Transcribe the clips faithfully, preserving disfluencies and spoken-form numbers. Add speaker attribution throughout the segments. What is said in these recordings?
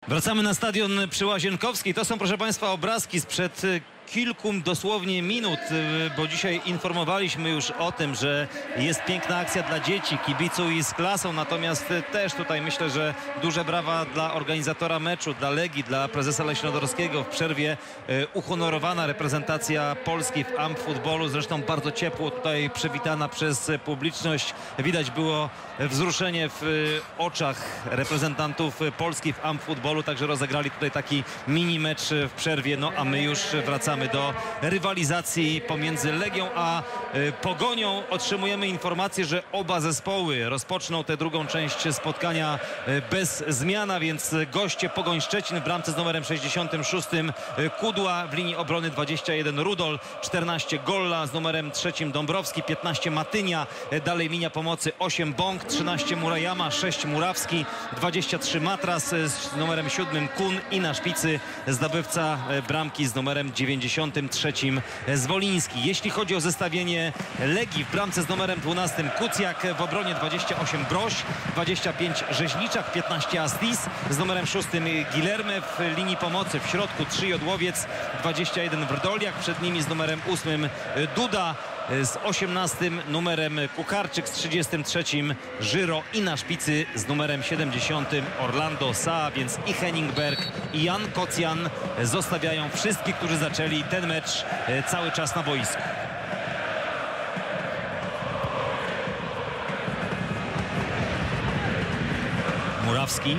Speaker 1: Wracamy na stadion przy Łazienkowskiej. To są, proszę Państwa, obrazki sprzed kilku dosłownie minut, bo dzisiaj informowaliśmy już o tym, że jest piękna akcja dla dzieci, kibiców i z klasą, natomiast też tutaj myślę, że duże brawa dla organizatora meczu, dla Legii, dla prezesa Leśnodorskiego. W przerwie uhonorowana reprezentacja Polski w amfutbolu, zresztą bardzo ciepło tutaj przywitana przez publiczność. Widać było wzruszenie w oczach reprezentantów Polski w amfutbolu, także rozegrali tutaj taki mini mecz w przerwie, no a my już wracamy do rywalizacji pomiędzy Legią a Pogonią. Otrzymujemy informację, że oba zespoły rozpoczną tę drugą część spotkania bez zmian, a więc goście Pogoń Szczecin w bramce z numerem sześćdziesiątym szóstym Kudła, w linii obrony dwadzieścia jeden Rudol, czternaście Golla, z numerem trzecim Dąbrowski, piętnaście Matynia, dalej linia pomocy osiem Bąk, trzynaście Murajama, sześć Murawski, dwadzieścia trzy Matras z numerem siódmym Kun i na szpicy zdobywca bramki z numerem dziewięćdziesiątym trzecim Zwoliński. Jeśli chodzi o zestawienie Legii, w bramce z numerem dwunastym Kucjak, w obronie dwadzieścia osiem Broś, dwadzieścia pięć Rzeźniczak, piętnaście Astis, z numerem szóstym Gilerme, w linii pomocy w środku trzy Jodłowiec, dwadzieścia jeden Wrdoliak, przed nimi z numerem ósmym Duda, z osiemnastym numerem Kucharczyk, z trzydziestym trzecim Żyro i na szpicy z numerem siedemdziesiątym Orlando Saa, więc i Henningberg, i Jan Kocjan zostawiają wszystkich, którzy zaczęli ten mecz cały czas na boisku. Murawski,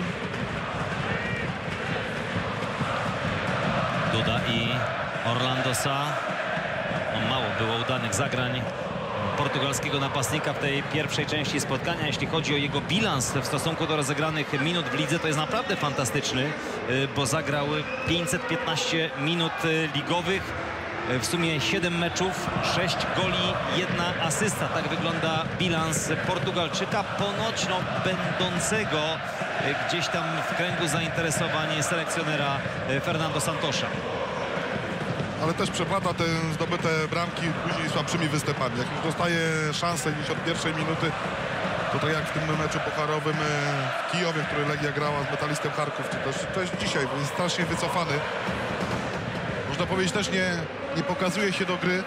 Speaker 1: Duda i Orlando Saa. No, mało było udanych zagrań portugalskiego napastnika w tej pierwszej części spotkania. Jeśli chodzi o jego bilans w stosunku do rozegranych minut w lidze, to jest naprawdę fantastyczny, bo zagrał pięćset piętnaście minut ligowych, w sumie siedem meczów, sześć goli, jedna asysta. Tak wygląda bilans Portugalczyka, ponoć no, będącego gdzieś tam w kręgu zainteresowań selekcjonera Fernando Santosza.
Speaker 2: Ale też przepada te zdobyte bramki później słabszymi występami. Jak już dostaje szansę gdzieś od pierwszej minuty, to tak jak w tym meczu pucharowym w Kijowie, w którym Legia grała z Metalistem Charków, czy też, też dzisiaj, bo jest strasznie wycofany. Można powiedzieć, też nie, nie pokazuje się do gry.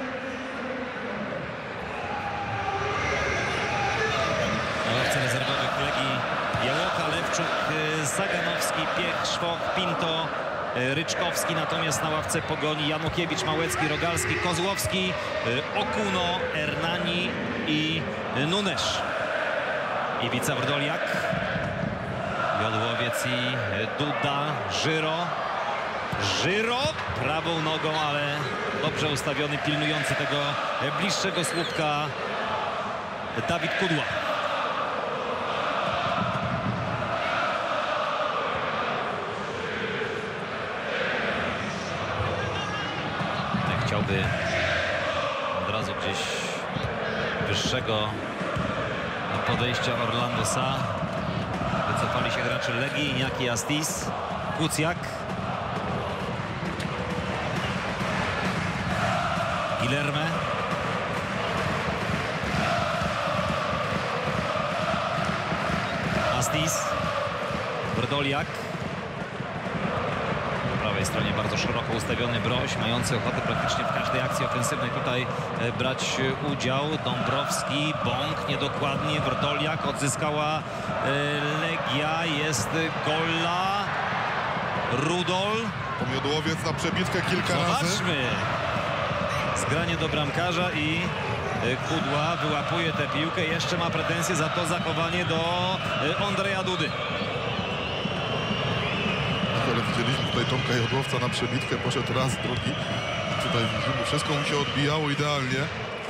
Speaker 1: Na ławce rezerwowych Legii Jałoka, Lewczuk, Saganowski, Piech, Szwok, Pinto, Ryczkowski, natomiast na ławce Pogoni Janukiewicz, Małecki, Rogalski, Kozłowski, Okuno, Hernani i Nunes. Iwica Wrdoliak, Jodłowiec i Duda, Żyro. Żyro prawą nogą, ale dobrze ustawiony, pilnujący tego bliższego słupka Dawid Kudła. Chciałby od razu gdzieś wyższego podejścia Orlando Saa. Wycofali się gracze Legii, Iñaki Astis, Kucjak, Gilerme, Astis, Wrdoliak. Po prawej stronie bardzo szeroko ustawiony Broś, mający ochotę praktycznie w każdej akcji ofensywnej tutaj brać udział. Dąbrowski, Bąk niedokładnie, Wrdoliak, odzyskała Legia, jest Golla, Rudol.
Speaker 2: Jodłowiec na przebitkę kilka razy.
Speaker 1: Zobaczmy, zgranie do bramkarza i Kudła wyłapuje tę piłkę. Jeszcze ma pretensje za to zachowanie do Ondreja Dudy.
Speaker 2: Ale widzieliśmy tutaj Tomka Jodłowca na przebitkę, poszedł raz, drugi. Tutaj widzimy, wszystko mu się odbijało idealnie.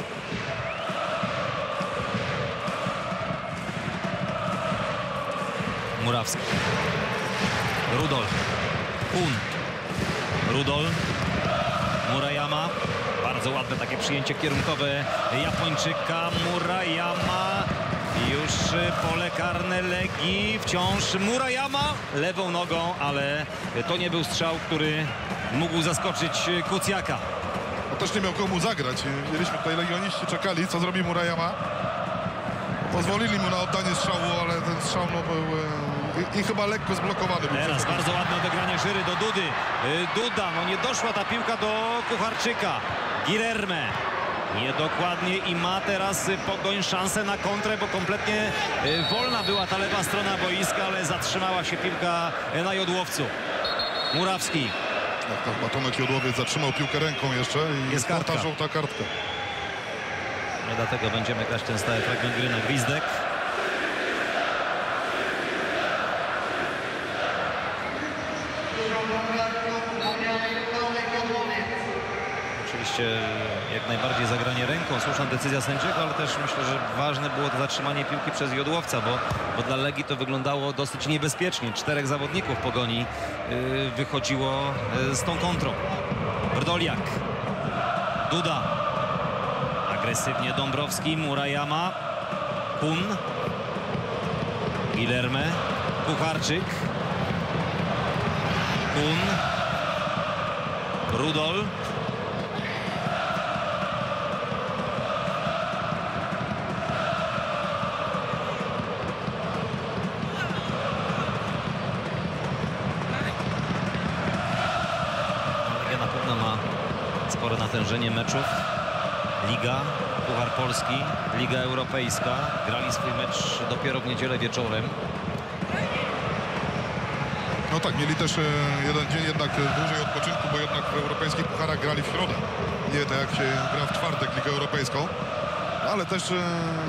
Speaker 1: Murawski, Rudol, Kun, Rudol, Murajama. Bardzo ładne takie przyjęcie kierunkowe Japończyka. Murajama, już pole karne Legii, wciąż Murajama lewą nogą, ale to nie był strzał, który mógł zaskoczyć Kucjaka.
Speaker 2: No też nie miał komu zagrać. Widzieliśmy tutaj, legioniści czekali, co zrobi Murajama. Pozwolili mu na oddanie strzału, ale ten strzał no, był I, i chyba lekko zblokowany był.
Speaker 1: Teraz
Speaker 2: przez-
Speaker 1: bardzo ładne odegranie Żyry do Dudy. Y, Duda, no nie doszła ta piłka do Kucharczyka. Guilherme. Niedokładnie i ma teraz y, Pogoń szansę na kontrę, bo kompletnie y, wolna była ta lewa strona boiska, ale zatrzymała się piłka y, na Jodłowcu. Murawski.
Speaker 2: Tak, tak, Batomek Jodłowiec zatrzymał piłkę ręką jeszcze i
Speaker 1: Jest kartka.
Speaker 2: ta żółta kartka.
Speaker 1: No dlatego będziemy grać ten stały fragment gry na gwizdek. Oczywiście jak najbardziej zagranie ręką, słuszna decyzja sędziego, ale też myślę, że ważne było to zatrzymanie piłki przez Jodłowca, bo, bo dla Legii to wyglądało dosyć niebezpiecznie. Czterech zawodników Pogoni yy, wychodziło yy, z tą kontrą. Wrdoliak. Duda. Agresywnie Dąbrowski, Murayama. Kun. Guilherme. Kucharczyk. Kun. Rudol. Legia na pewno ma spore natężenie meczów. Liga, Puchar Polski, Liga Europejska. Grali swój mecz dopiero w niedzielę wieczorem.
Speaker 2: No tak, mieli też e, jeden dzień jednak e, dłużej odpoczynku, bo jednak w europejskich pucharach grali w środę. Nie tak jak się gra w czwartek Ligę Europejską. Ale też e,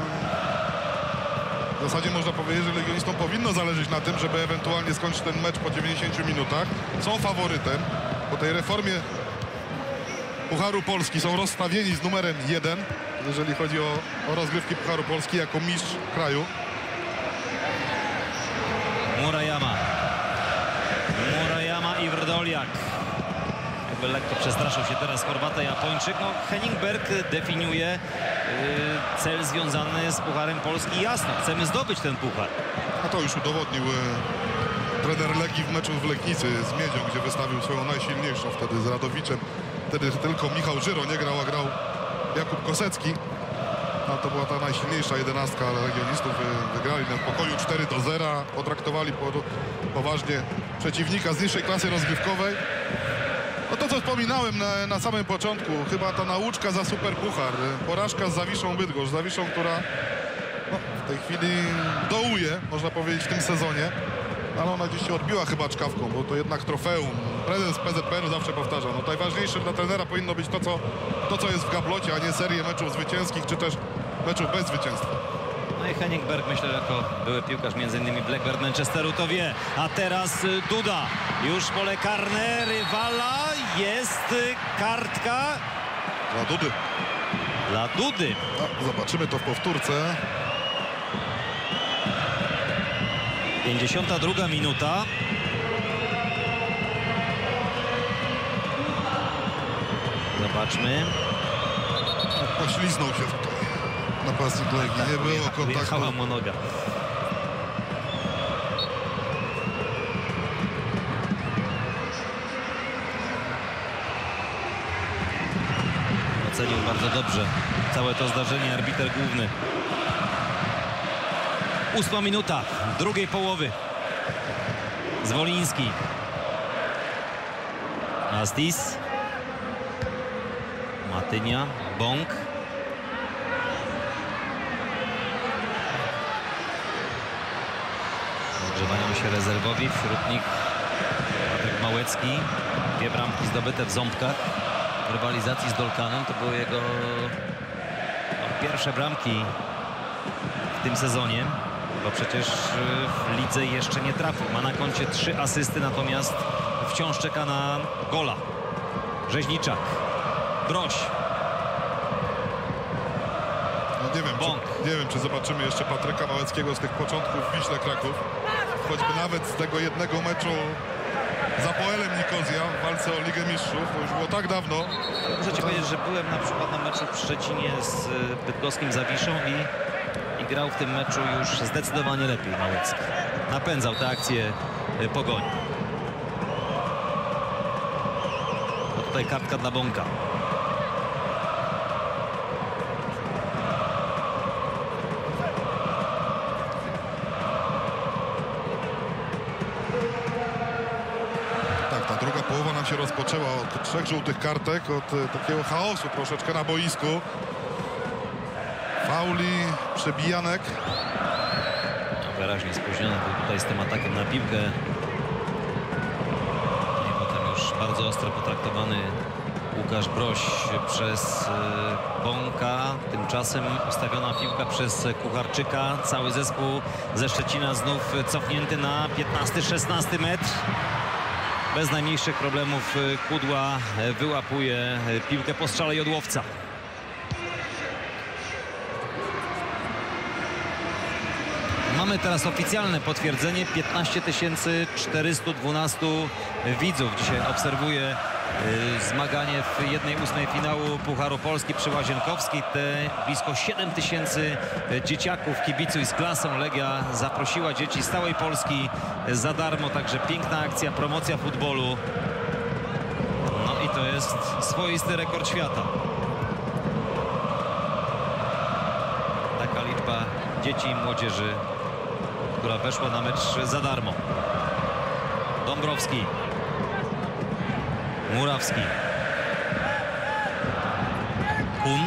Speaker 2: w zasadzie można powiedzieć, że legionistom powinno zależeć na tym, żeby ewentualnie skończyć ten mecz po dziewięćdziesięciu minutach. Są faworytem. Po tej reformie Pucharu Polski są rozstawieni z numerem jeden, jeżeli chodzi o, o rozgrywki Pucharu Polski jako mistrz kraju.
Speaker 1: Murayama. Murayama i Wrdoliak. Jakby lekko przestraszył się teraz Chorwata, Japończyk. No, Henningberg definiuje yy, cel związany z Pucharem Polski. Jasno, chcemy zdobyć ten puchar.
Speaker 2: A to już udowodnił e, trener Legii w meczu w Legnicy z Miedzią, gdzie wystawił swoją najsilniejszą wtedy z Radowiczem. Wtedy tylko Michał Żyro nie grał, a grał Jakub Kosecki. No, to była ta najsilniejsza jedenastka legionistów. e, Wygrali na pokoju cztery do zera. Potraktowali po, poważnie przeciwnika z niższej klasy rozgrywkowej. No to, co wspominałem na, na samym początku, chyba ta nauczka za Superpuchar. e, Porażka z Zawiszą Bydgoszcz. Zawiszą, która no, w tej chwili dołuje, można powiedzieć, w tym sezonie. Ale ona dziś się odbiła chyba czkawką, bo to jednak trofeum. Prezes P Z P R zawsze powtarza, no najważniejsze dla trenera powinno być to, co, to, co jest w gablocie, a nie serię meczów zwycięskich, czy też meczów bez zwycięstwa.
Speaker 1: No i Henningberg, myślę, że jako były piłkarz między innymi Blackburn Manchesteru to wie. A teraz y, Duda. Już pole karne rywala. Jest y, kartka
Speaker 2: Dla Dudy.
Speaker 1: dla Dudy.
Speaker 2: No, zobaczymy to w powtórce.
Speaker 1: pięćdziesiąta druga minuta. Zobaczmy.
Speaker 2: Pośliznął się tutaj napastnik Legii. Nie było kontaktu.
Speaker 1: Ujechała mu noga. Ocenił bardzo dobrze całe to zdarzenie arbiter główny. Ósma minuta drugiej połowy. Zwoliński. Astis. Matynia. Bąk. Odgrzewają się rezerwowi. Wśród nich Patryk Małecki. Dwie bramki zdobyte w Ząbkach. W rywalizacji z Dolkanem. To były jego no, pierwsze bramki w tym sezonie. Bo przecież w lidze jeszcze nie trafił. Ma na koncie trzy asysty, natomiast wciąż czeka na gola. Rzeźniczak. Broś.
Speaker 2: No nie wiem,
Speaker 1: Bąk.
Speaker 2: czy, nie wiem, czy zobaczymy jeszcze Patryka Małeckiego z tych początków w Wiśle Kraków. Choćby nawet z tego jednego meczu za Poelem Nikozja w walce o Ligę Mistrzów. To już było tak dawno.
Speaker 1: Muszę ci powiedzieć, że byłem na przykład na meczu w Szczecinie z y, bydgoskim Zawiszą i, i grał w tym meczu już zdecydowanie lepiej Małecki. Napędzał te akcje y, Pogoni. No tutaj kartka dla Bąka.
Speaker 2: się rozpoczęła od trzech żółtych kartek, od e, takiego chaosu troszeczkę na boisku. Fauli, przebijanek.
Speaker 1: Wyraźnie spóźniony był tutaj z tym atakiem na piłkę. I potem już bardzo ostro potraktowany Łukasz Broś przez y, Bąka. Tymczasem ustawiona piłka przez Kucharczyka. Cały zespół ze Szczecina znów cofnięty na piętnasty szesnasty metr. Bez najmniejszych problemów y, Kudła y, wyłapuje y, piłkę po strzale Jodłowca. Mamy teraz oficjalne potwierdzenie. piętnaście tysięcy czterysta dwanaście widzów dzisiaj obserwuje y, zmaganie w jednej ósmej finału Pucharu Polski przy Łazienkowskiej. Te blisko siedem tysięcy dzieciaków kibicuj z klasą. Legia zaprosiła dzieci z całej Polski za darmo. Także piękna akcja, promocja futbolu. No i to jest swoisty rekord świata. Taka liczba dzieci i młodzieży, która weszła na mecz za darmo. Dąbrowski. Murawski. Kun.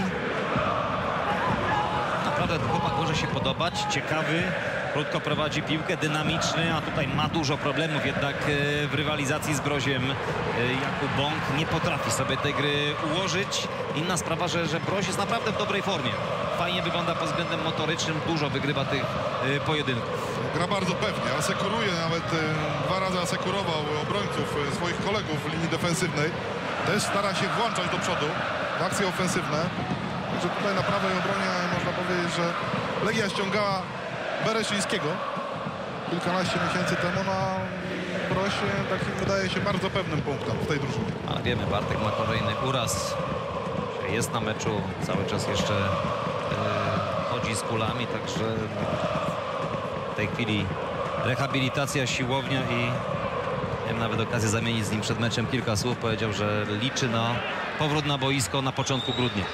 Speaker 1: Naprawdę chłopak może się podobać. Ciekawy. Krótko prowadzi piłkę, dynamiczny, a tutaj ma dużo problemów jednak w rywalizacji z Broziem. Jakub Bąk nie potrafi sobie tej gry ułożyć. Inna sprawa, że, że Broś jest naprawdę w dobrej formie. Fajnie wygląda pod względem motorycznym, dużo wygrywa tych pojedynków.
Speaker 2: Gra bardzo pewnie, asekuruje, nawet dwa razy asekurował obrońców, swoich kolegów w linii defensywnej. Też stara się włączać do przodu w akcje ofensywne. Także tutaj na prawej obronie można powiedzieć, że Legia ściągała Bereszyńskiego kilkanaście miesięcy temu na Brosie, takim wydaje się bardzo pewnym punktem w tej drużynie.
Speaker 1: Ale wiemy, Bartek ma kolejny uraz. Jest na meczu, cały czas jeszcze yy, chodzi z kulami, także w tej chwili rehabilitacja, siłownia i miałem nawet okazję zamienić z nim przed meczem kilka słów. Powiedział, że liczy na powrót na boisko na początku grudnia.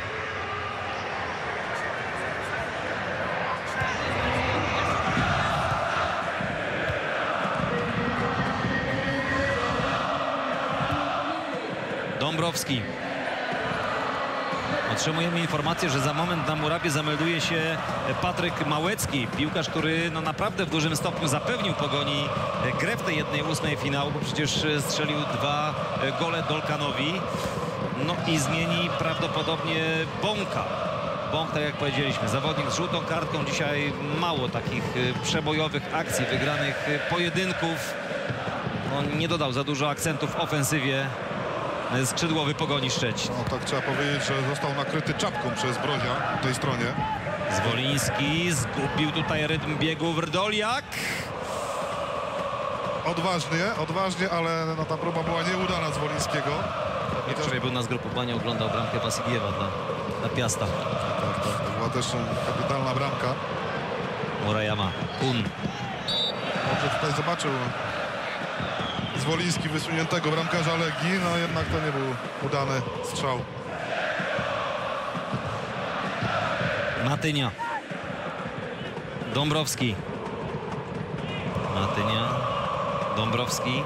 Speaker 1: Dąbrowski. Otrzymujemy informację, że za moment na murawie zamelduje się Patryk Małecki. Piłkarz, który no naprawdę w dużym stopniu zapewnił Pogoni grę w tej jednej ósmej finału, bo przecież strzelił dwa gole Dolkanowi. No i zmieni prawdopodobnie Bąka. Bąk, tak jak powiedzieliśmy, zawodnik z żółtą kartką. Dzisiaj mało takich przebojowych akcji, wygranych pojedynków. No, nie dodał za dużo akcentów w ofensywie skrzydłowy Pogoni Szczecin.
Speaker 2: No tak trzeba powiedzieć, że został nakryty czapką przez Brozia w tej stronie.
Speaker 1: Zwoliński zgubił tutaj rytm biegu. Wrdoliak.
Speaker 2: Odważnie, odważnie, ale no, ta próba była nieudana Zwolińskiego.
Speaker 1: I wczoraj był na zgrupowaniu, oglądał bramkę Wasiliewa dla, dla Piasta.
Speaker 2: Tak, tak, to była też kapitalna bramka.
Speaker 1: Murayama. Kun.
Speaker 2: Dobrze tutaj zobaczył Zwoliński wysuniętego bramkarza Legii, no jednak to nie był udany strzał.
Speaker 1: Matynia. Dąbrowski. Matynia. Dąbrowski.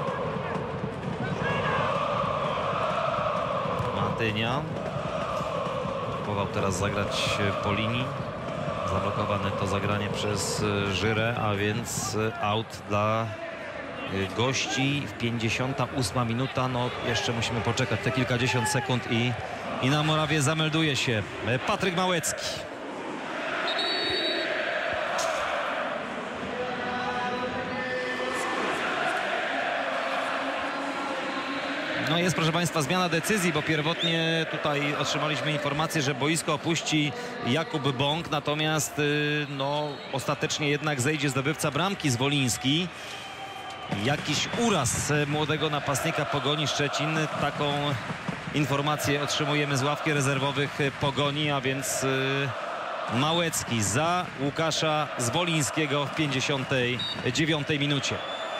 Speaker 1: Matynia. Próbował teraz zagrać po linii. Zablokowane to zagranie przez Żyrę, a więc aut dla gości. W pięćdziesiąta ósma minuta. No jeszcze musimy poczekać te kilkadziesiąt sekund i, i na murawie zamelduje się Patryk Małecki. No jest, proszę Państwa, zmiana decyzji, bo pierwotnie tutaj otrzymaliśmy informację, że boisko opuści Jakub Bąk, natomiast no ostatecznie jednak zejdzie zdobywca bramki Zwoliński. Jakiś uraz młodego napastnika Pogoni Szczecin. Taką informację otrzymujemy z ławki rezerwowych Pogoni, a więc Małecki za Łukasza Zwolińskiego w pięćdziesiątej dziewiątej minucie.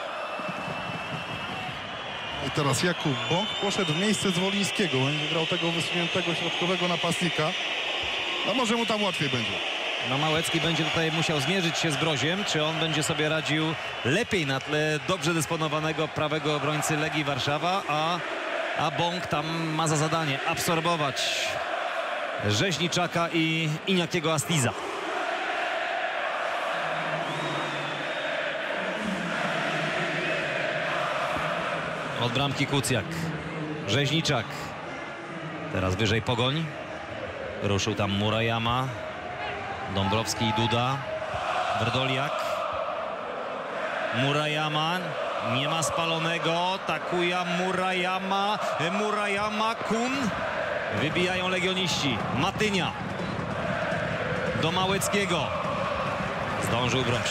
Speaker 2: I teraz Jakub Bąk poszedł w miejsce Zwolińskiego. Będzie grał tego wysuniętego środkowego napastnika. A może mu tam łatwiej będzie.
Speaker 1: No Małecki będzie tutaj musiał zmierzyć się z Broziem. Czy on będzie sobie radził lepiej na tle dobrze dysponowanego prawego obrońcy Legii Warszawa, a, a Bąk tam ma za zadanie absorbować Rzeźniczaka i Iniakiego Astiza. Od bramki Kucjak. Rzeźniczak. Teraz wyżej Pogoń. Ruszył tam Murayama. Dąbrowski i Duda. Werdoliak. Murayama. Nie ma spalonego. Takuya Murayama. Murayama, Kun. Wybijają legioniści. Matynia. Do Małeckiego. Zdążył Broś.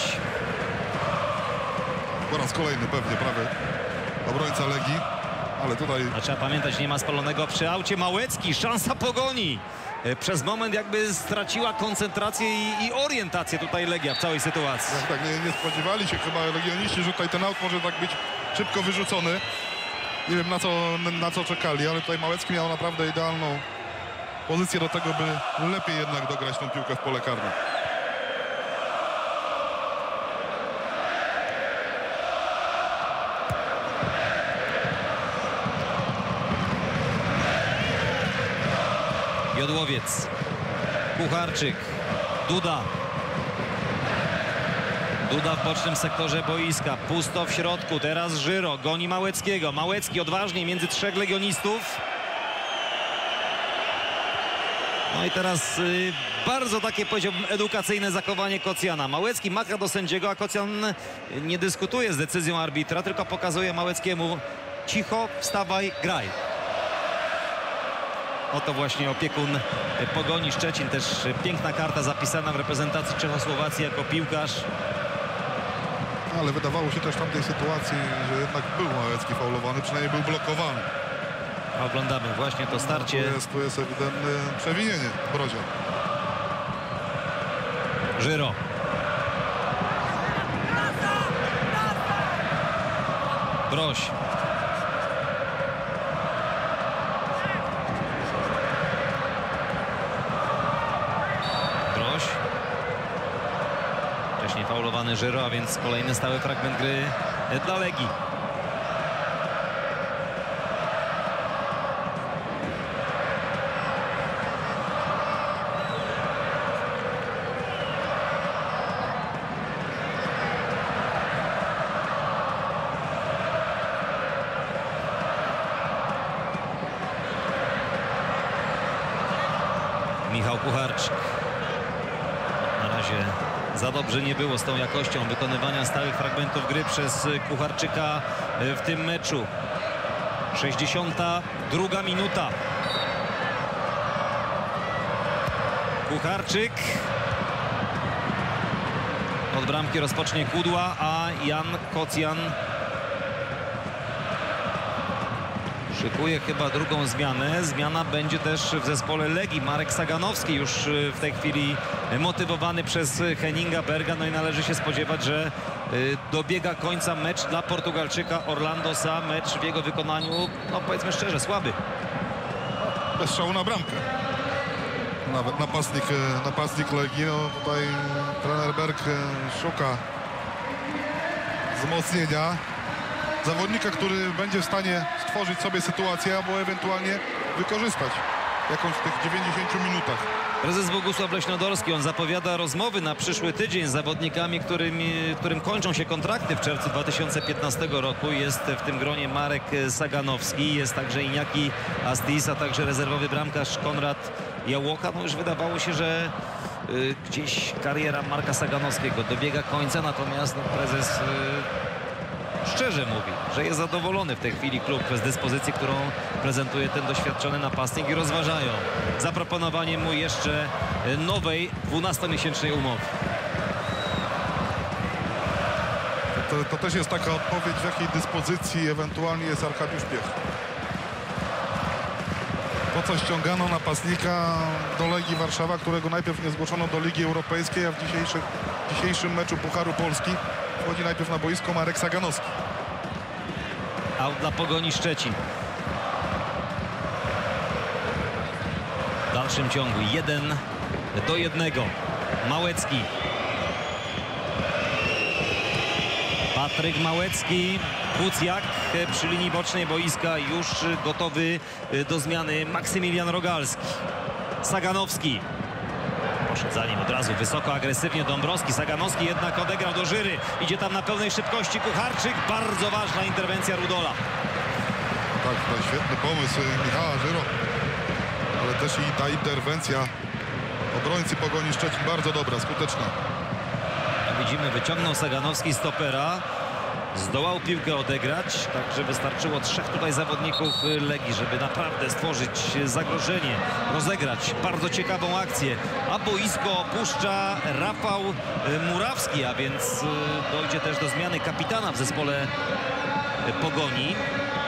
Speaker 2: Po raz kolejny pewnie prawy obrońca Legii, ale tutaj...
Speaker 1: A trzeba pamiętać, nie ma spalonego przy aucie. Małecki, szansa Pogoni. Przez moment jakby straciła koncentrację i, i orientację tutaj Legia w całej sytuacji.
Speaker 2: Tak, tak nie, nie spodziewali się chyba legioniści, że tutaj ten aut może tak być szybko wyrzucony. Nie wiem na co, na co czekali, ale tutaj Małecki miał naprawdę idealną pozycję do tego, by lepiej jednak dograć tą piłkę w pole karne.
Speaker 1: Jodłowiec, Kucharczyk, Duda. Duda w bocznym sektorze boiska, pusto w środku, teraz Żyro, goni Małeckiego. Małecki odważnie między trzech legionistów. No i teraz y, bardzo takie, powiedziałbym, edukacyjne zachowanie Kocjana. Małecki maka do sędziego, a Kocjan nie dyskutuje z decyzją arbitra, tylko pokazuje Małeckiemu: cicho, wstawaj, graj. Oto właśnie opiekun Pogoni Szczecin, też piękna karta zapisana w reprezentacji Czechosłowacji jako piłkarz.
Speaker 2: Ale wydawało się też w tamtej sytuacji, że jednak był Małecki faulowany, przynajmniej był blokowany.
Speaker 1: Oglądamy właśnie to starcie.
Speaker 2: Tu jest, tu jest ewidentne przewinienie Brozia.
Speaker 1: Żyro. Broś. Broś. Wcześniej faulowany Żyro, a więc kolejny stały fragment gry dla Legii. Michał Kucharczyk. Na razie za dobrze nie było z tą jakością wykonywania stałych fragmentów gry przez Kucharczyka w tym meczu. sześćdziesiąta druga minuta. Kucharczyk. Od bramki rozpocznie Kudła, a Jan Kocjan szykuje chyba drugą zmianę. Zmiana będzie też w zespole Legii. Marek Saganowski już w tej chwili motywowany przez Henninga Berga. No i należy się spodziewać, że dobiega końca mecz dla Portugalczyka Orlandosa. Mecz w jego wykonaniu, no powiedzmy szczerze, słaby.
Speaker 2: Bez strzału na bramkę. Nawet napastnik, napastnik Legii. No tutaj trener Berg szuka wzmocnienia. Zawodnika, który będzie w stanie stworzyć sobie sytuację, albo ewentualnie wykorzystać jakąś w tych dziewięćdziesięciu minutach.
Speaker 1: Prezes Bogusław Leśnodolski, on zapowiada rozmowy na przyszły tydzień z zawodnikami, którym, którym kończą się kontrakty w czerwcu dwa tysiące piętnastego roku. Jest w tym gronie Marek Saganowski, jest także Iniaki Astiz, a także rezerwowy bramkarz Konrad Jałocha. No już wydawało się, że y, gdzieś kariera Marka Saganowskiego dobiega końca, natomiast no, prezes y, szczerze mówi, że jest zadowolony w tej chwili klub z dyspozycji, którą prezentuje ten doświadczony napastnik, i rozważają zaproponowanie mu jeszcze nowej dwunastomiesięcznej umowy.
Speaker 2: To, to też jest taka odpowiedź, w jakiej dyspozycji ewentualnie jest Arkadiusz Piech. Po co ściągano napastnika do Legii Warszawa, którego najpierw nie zgłoszono do Ligi Europejskiej, a w dzisiejszym, dzisiejszym meczu Pucharu Polski wchodzi najpierw na boisko Marek Saganowski.
Speaker 1: Aut dla Pogoni Szczecin. W dalszym ciągu jeden do jednego. Małecki. Patryk Małecki. Kucjak przy linii bocznej boiska, już gotowy do zmiany Maksymilian Rogalski. Saganowski. Poszedł za nim od razu wysoko, agresywnie Dąbrowski. Saganowski jednak odegrał do Żyry. Idzie tam na pełnej szybkości Kucharczyk. Bardzo ważna interwencja Rudola.
Speaker 2: Tak, to świetny pomysł Michała Żyro. Ale też i ta interwencja obrońcy Pogoni Szczecin bardzo dobra, skuteczna.
Speaker 1: Widzimy, wyciągnął Saganowski stopera. Zdołał piłkę odegrać, także wystarczyło trzech tutaj zawodników Legii, żeby naprawdę stworzyć zagrożenie, rozegrać bardzo ciekawą akcję. A boisko opuszcza Rafał Murawski, a więc dojdzie też do zmiany kapitana w zespole Pogoni.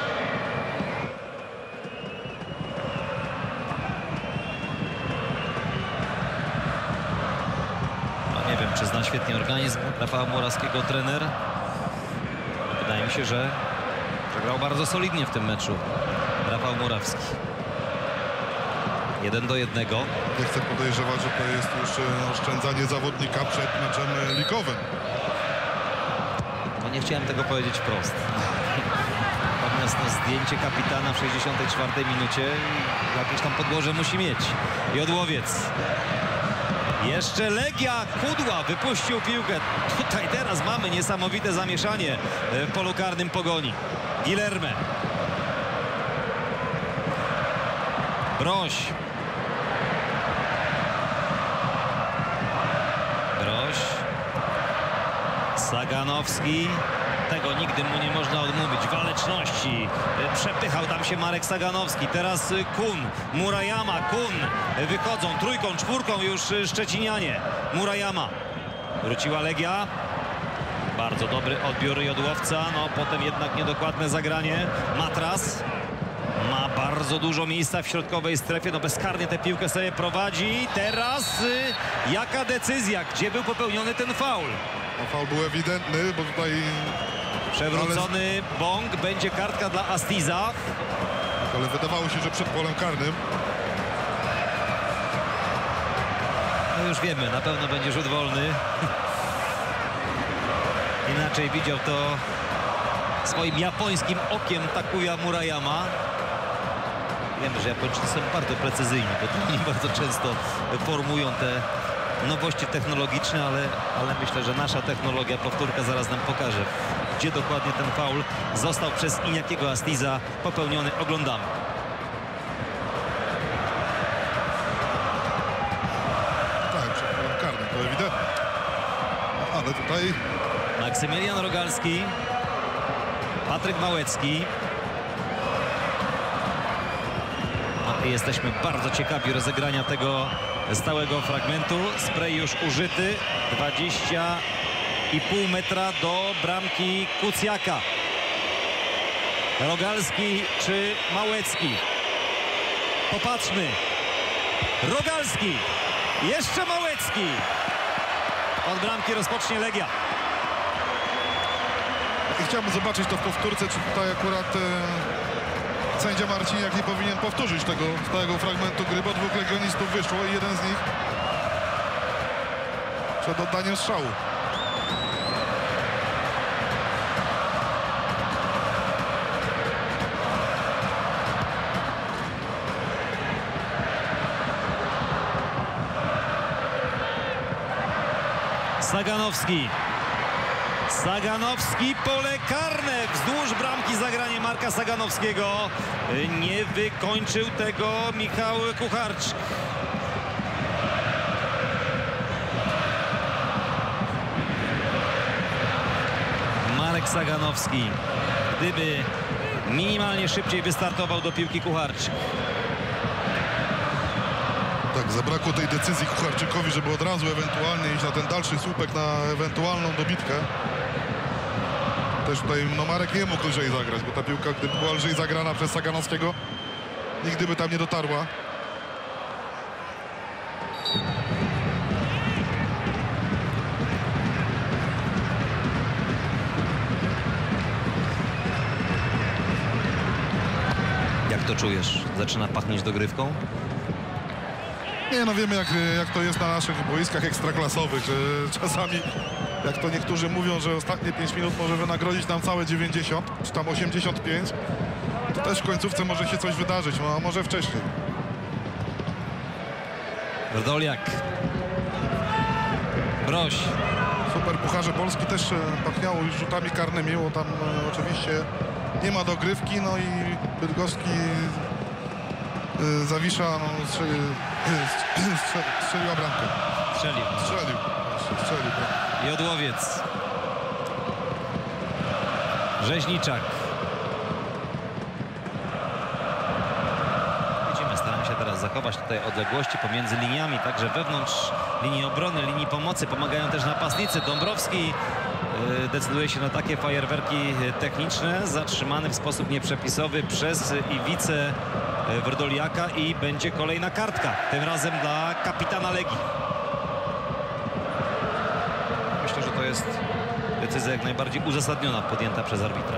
Speaker 1: No nie wiem, czy zna świetnie organizm Rafała Murawskiego trener. Wydaje mi się, że, że grał bardzo solidnie w tym meczu Rafał Murawski. Jeden do jednego.
Speaker 2: Nie chcę podejrzewać, że to jest już oszczędzanie zawodnika przed meczem ligowym.
Speaker 1: No nie chciałem tego powiedzieć wprost. Natomiast no, zdjęcie kapitana w sześćdziesiątej czwartej minucie jakieś tam podłoże musi mieć. Jodłowiec. Jeszcze Legia, Kudła wypuścił piłkę. Tutaj teraz mamy niesamowite zamieszanie w polu karnym Pogoni. Guilherme. Broś. Broś. Saganowski. Tego nigdy mu nie można odmówić. Waleczności. Przepychał tam się Marek Saganowski. Teraz Kun. Murayama. Kun. Wychodzą trójką, czwórką już szczecinianie. Murayama. Wróciła Legia. Bardzo dobry odbiór Jodłowca. No potem jednak niedokładne zagranie. Matras. Ma bardzo dużo miejsca w środkowej strefie. No bezkarnie tę piłkę sobie prowadzi. Teraz jaka decyzja? Gdzie był popełniony ten faul?
Speaker 2: No, faul był ewidentny, bo tutaj...
Speaker 1: Przewrócony ale... bąk, będzie kartka dla Astiza.
Speaker 2: Ale wydawało się, że przed polem karnym.
Speaker 1: No już wiemy, na pewno będzie rzut wolny. Inaczej widział to swoim japońskim okiem Takuya Murayama. Wiemy, że Japończycy są bardzo precyzyjni, bo oni bardzo często formują te nowości technologiczne, ale, ale myślę, że nasza technologia, powtórka zaraz nam pokaże, gdzie dokładnie ten faul został przez Iniakiego Astiza popełniony. Oglądamy.
Speaker 2: Tak, przed polem karnym, to ewidentne. Ale tutaj...
Speaker 1: Maksymilian Rogalski, Patryk Małecki. No i jesteśmy bardzo ciekawi rozegrania tego stałego fragmentu. Spray już użyty. dwadzieścia i pół metra do bramki Kucjaka. Rogalski czy Małecki? Popatrzmy. Rogalski. Jeszcze Małecki. Od bramki rozpocznie Legia.
Speaker 2: I chciałbym zobaczyć to w powtórce, czy tutaj akurat e, sędzia Marciniak nie powinien powtórzyć tego stałego fragmentu gry, bo dwóch legionistów wyszło i jeden z nich przed oddaniem strzału.
Speaker 1: Saganowski. Saganowski, pole karne. Wzdłuż bramki zagranie Marka Saganowskiego. Nie wykończył tego Michał Kucharczyk. Marek Saganowski. Gdyby minimalnie szybciej wystartował do piłki Kucharczyk.
Speaker 2: Tak, zabrakło tej decyzji Kucharczykowi, żeby od razu ewentualnie iść na ten dalszy słupek, na ewentualną dobitkę. Też tutaj no Marek nie mógł lżej zagrać, bo ta piłka, gdyby była lżej zagrana przez Saganowskiego, nigdy by tam nie dotarła.
Speaker 1: Jak to czujesz? Zaczyna pachnieć dogrywką?
Speaker 2: Nie, no wiemy jak, jak to jest na naszych boiskach ekstraklasowych, że czasami, jak to niektórzy mówią, że ostatnie pięć minut może wynagrodzić nam całe dziewięćdziesiąt, czy tam osiemdziesiąt pięć, to też w końcówce może się coś wydarzyć, no, a może wcześniej.
Speaker 1: Wrdoliak. Broś.
Speaker 2: Super Pucharze Polski też pachniało już rzutami karnymi, bo tam e, oczywiście nie ma dogrywki, no i Bydgoszki e, Zawisza no, strzeli, e, strzeli, strzeliła bramkę.
Speaker 1: Strzelił.
Speaker 2: Strzelił. Strzelił bramkę.
Speaker 1: Jodłowiec. Rzeźniczak. Widzimy, staramy się teraz zachować tutaj odległości pomiędzy liniami, także wewnątrz linii obrony, linii pomocy pomagają też napastnicy. Dąbrowski yy, decyduje się na takie fajerwerki techniczne, zatrzymany w sposób nieprzepisowy przez Iwicę Wrdoliaka i będzie kolejna kartka, tym razem dla kapitana Legii. Myślę, że to jest decyzja jak najbardziej uzasadniona, podjęta przez arbitra.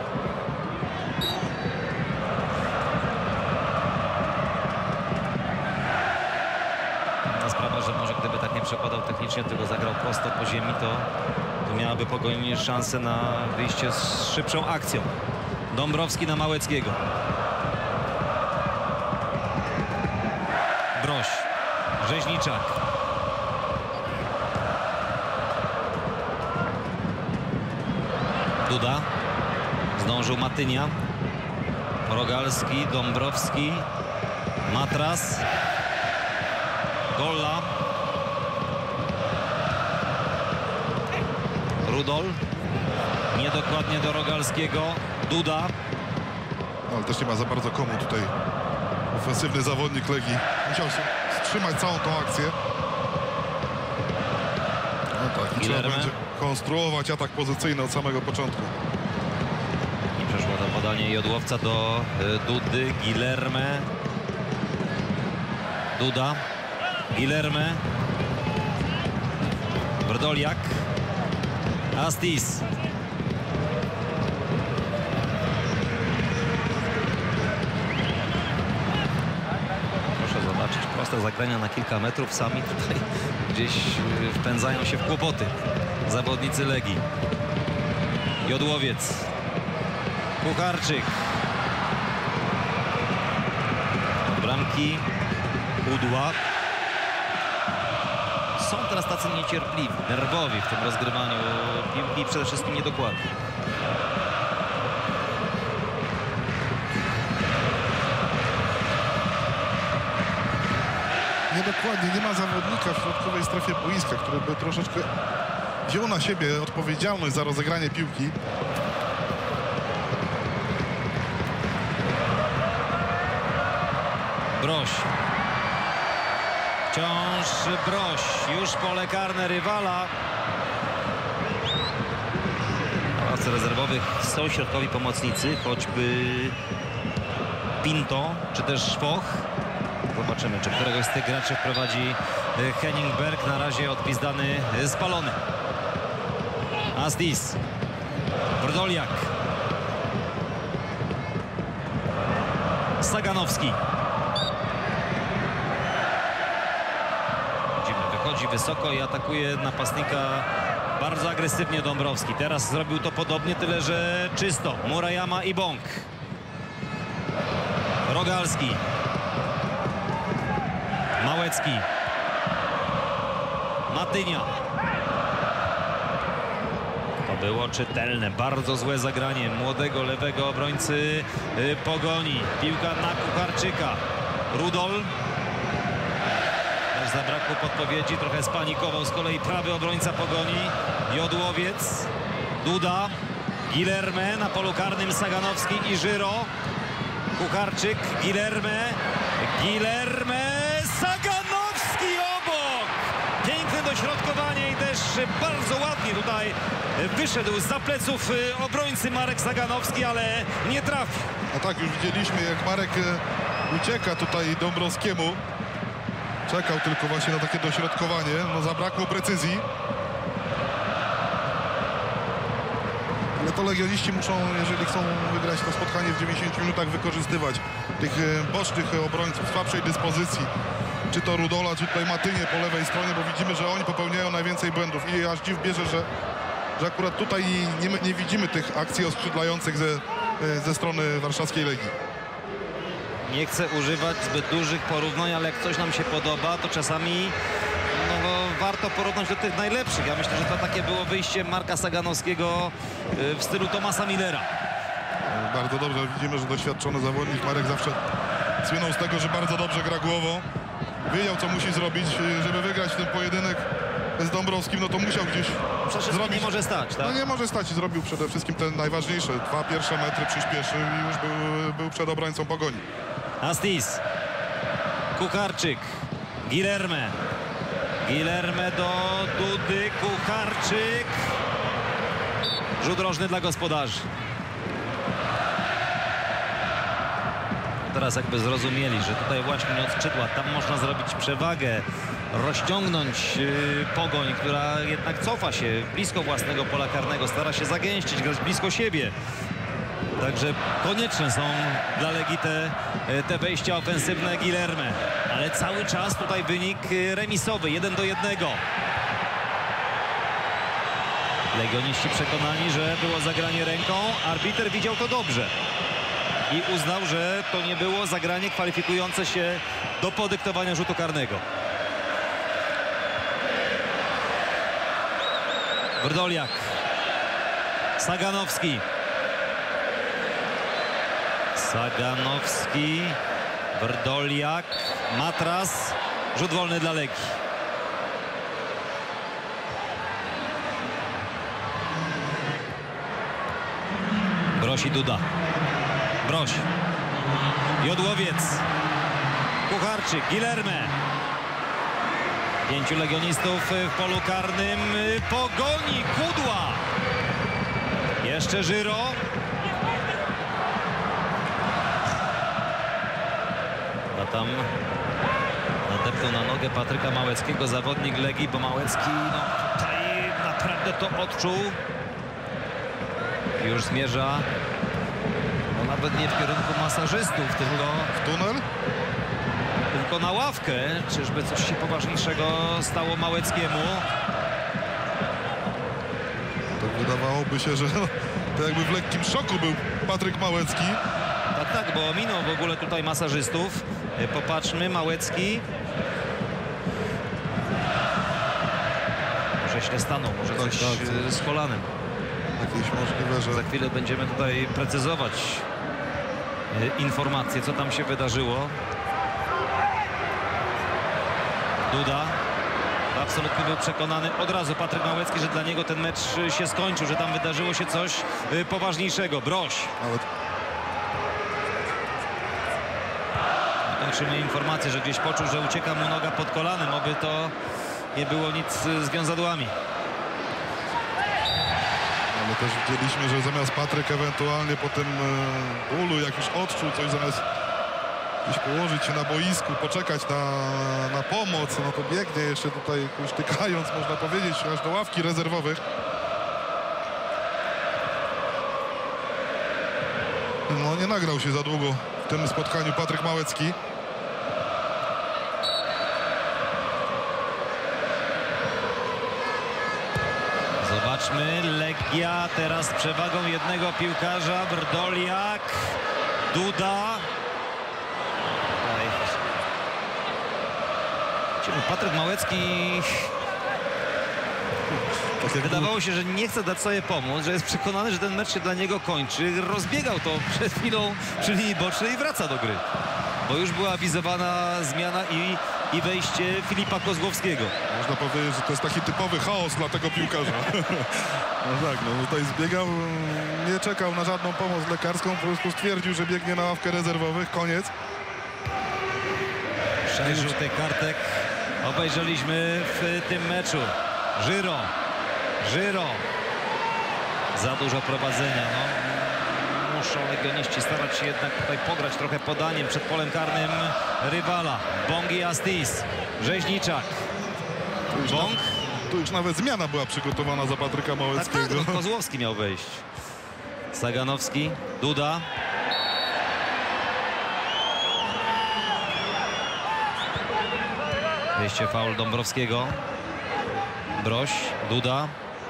Speaker 1: Inna sprawa, że może gdyby tak nie przekładał technicznie, tylko zagrał prosto po ziemi, to, to miałaby Pogoń szansę na wyjście z szybszą akcją. Dąbrowski na Małeckiego. Broś. Rzeźniczak. Duda. Zdążył Matynia. Rogalski, Dąbrowski. Matras. Golla. Rudol. Niedokładnie do Rogalskiego. Duda.
Speaker 2: No, ale też nie ma za bardzo komu tutaj. Ofensywny zawodnik Legii musiał wstrzymać całą tą akcję. No tak, i trzeba będzie konstruować atak pozycyjny od samego początku.
Speaker 1: I przeszło to podanie Jodłowca do Dudy. Guilherme. Duda. Guilherme. Wrdoliak. Astis. Proszę zobaczyć, proste zagrania na kilka metrów. Sami tutaj gdzieś wpędzają się w kłopoty zawodnicy Legii. Jodłowiec. Kucharczyk. Bramki. Udła. Są teraz tacy niecierpliwi, nerwowi w tym rozgrywaniu piłki i przede wszystkim niedokładni.
Speaker 2: Niedokładnie, nie ma zawodnika w środkowej strefie boiska, który by troszeczkę wziął na siebie odpowiedzialność za rozegranie piłki.
Speaker 1: Broś. Wciąż Broś. Już pole karne rywala. W ławce rezerwowych są środkowi pomocnicy, choćby Pinto, czy też Szwoch. Zobaczymy, czy któregoś z tych graczy wprowadzi Henning Berg. Na razie odpis dany spalony. Astis. Wrdoliak. Saganowski. Wychodzi wysoko i atakuje napastnika bardzo agresywnie Dąbrowski. Teraz zrobił to podobnie, tyle że czysto. Murayama i Bąk. Rogalski. Małecki. Matynia. To było czytelne, bardzo złe zagranie młodego lewego obrońcy Pogoni. Piłka na Kucharczyka. Rudol. Zabrakło podpowiedzi, trochę spanikował z kolei prawy obrońca Pogoni. Jodłowiec. Duda. Guilherme na polu karnym. Saganowski i Żyro. Kucharczyk. Guilherme. Guilherme. Saganowski obok. Piękne dośrodkowanie i też bardzo ładnie tutaj wyszedł zza pleców obrońcy Marek Saganowski, ale nie trafił.
Speaker 2: A tak, już widzieliśmy, jak Marek ucieka tutaj Dąbrowskiemu. Czekał tylko właśnie na takie dośrodkowanie. No zabrakło precyzji. Ale to legioniści muszą, jeżeli chcą wygrać to spotkanie w dziewięćdziesięciu minutach, wykorzystywać tych bocznych obrońców, słabszej dyspozycji. czy to Rudola, czy tutaj Matynię po lewej stronie, bo widzimy, że oni popełniają najwięcej błędów i aż dziw bierze, że, że akurat tutaj nie, nie widzimy tych akcji oskrzydlających ze, ze strony warszawskiej Legii.
Speaker 1: Nie chcę używać zbyt dużych porównań, ale jak coś nam się podoba, to czasami no, warto porównać do tych najlepszych. Ja myślę, że to takie było wyjście Marka Saganowskiego w stylu Thomasa Millera.
Speaker 2: Bardzo dobrze, widzimy, że doświadczony zawodnik Marek zawsze słynął z tego, że bardzo dobrze gra głową. Wiedział, co musi zrobić, żeby wygrać ten pojedynek z Dąbrowskim, no to musiał gdzieś
Speaker 1: Przecież
Speaker 2: zrobić.
Speaker 1: nie może stać, tak?
Speaker 2: No nie może stać i zrobił przede wszystkim te najważniejsze. Dwa pierwsze metry przyspieszył i już był, był przed obrońcą Pogoni.
Speaker 1: Astis, Kucharczyk, Guilherme, Guilherme do Dudy, Kucharczyk. Rzut rożny dla gospodarzy. Teraz jakby zrozumieli, że tutaj właśnie od skrzydła, tam można zrobić przewagę, rozciągnąć yy, Pogoń, która jednak cofa się blisko własnego pola karnego, stara się zagęścić, grać blisko siebie. Także konieczne są dla Legii te, te wejścia ofensywne Guilherme. Ale cały czas tutaj wynik remisowy, jeden do jednego. Legioniści przekonani, że było zagranie ręką. Arbiter widział to dobrze i uznał, że to nie było zagranie kwalifikujące się do podyktowania rzutu karnego. Wrdoliak, Saganowski. Saganowski, Wrdoliak, Matras, rzut wolny dla Legii. Broś i Duda. Broś. Jodłowiec. Kucharczyk, Guilherme. Pięciu legionistów w polu karnym Pogoni, Kudła. Jeszcze Żyro. A tam nadepnął na nogę Patryka Małeckiego zawodnik Legii, bo Małecki no, tutaj naprawdę to odczuł. Już zmierza no, nawet nie w kierunku masażystów, tylko
Speaker 2: W tunel?
Speaker 1: tylko na ławkę. Czyżby coś się poważniejszego stało Małeckiemu?
Speaker 2: Tak wydawałoby się, że no, to jakby w lekkim szoku był Patryk Małecki.
Speaker 1: Tak, tak, bo minął w ogóle tutaj masażystów. Popatrzmy, Małecki. Może źle stanął, może
Speaker 2: Tak,
Speaker 1: coś
Speaker 2: tak.
Speaker 1: z kolanem.
Speaker 2: Jakieś możliwe, że...
Speaker 1: Za chwilę będziemy tutaj precyzować informacje, co tam się wydarzyło. Duda absolutnie był przekonany od razu Patryk Małecki, że dla niego ten mecz się skończył, że tam wydarzyło się coś poważniejszego. Broś.
Speaker 2: Ale...
Speaker 1: Otrzymuje informację, że gdzieś poczuł, że ucieka mu noga pod kolanem, oby to nie było nic z wiązadłami.
Speaker 2: Ale też widzieliśmy, że zamiast Patryk ewentualnie po tym e, bólu, jak już odczuł coś, zamiast gdzieś położyć się na boisku, poczekać na, na pomoc, no to biegnie jeszcze tutaj kuśtykając, można powiedzieć, aż do ławki rezerwowych. No nie nagrał się za długo w tym spotkaniu Patryk Małecki.
Speaker 1: Zobaczmy, Legia teraz z przewagą jednego piłkarza, Wrdoliak, Duda. Patryk Małecki
Speaker 2: Tak
Speaker 1: wydawało się, że nie chce dać sobie pomóc, że jest przekonany, że ten mecz się dla niego kończy. Rozbiegał to przed chwilą przy linii bocznej i wraca do gry. Bo już była awizowana zmiana i, i wejście Filipa Kozłowskiego.
Speaker 2: Można powiedzieć, że to jest taki typowy chaos dla tego piłkarza. No tak, no tutaj zbiegał, nie czekał na żadną pomoc lekarską, po prostu stwierdził, że biegnie na ławkę rezerwowych, koniec.
Speaker 1: Sześć żółtych kartek obejrzeliśmy w tym meczu. Żyro, Żyro. Za dużo prowadzenia. No, muszą legioniści starać się jednak tutaj pograć trochę podaniem przed polem karnym rywala. Bąk i Astis. Rzeźniczak.
Speaker 2: Tu już,
Speaker 1: Bąk.
Speaker 2: na, tu już nawet zmiana była przygotowana za Patryka
Speaker 1: Tak,
Speaker 2: Małeckiego.
Speaker 1: tak, no, Kozłowski miał wejść. Saganowski, Duda. Wejście faul Dąbrowskiego. Broś, Duda.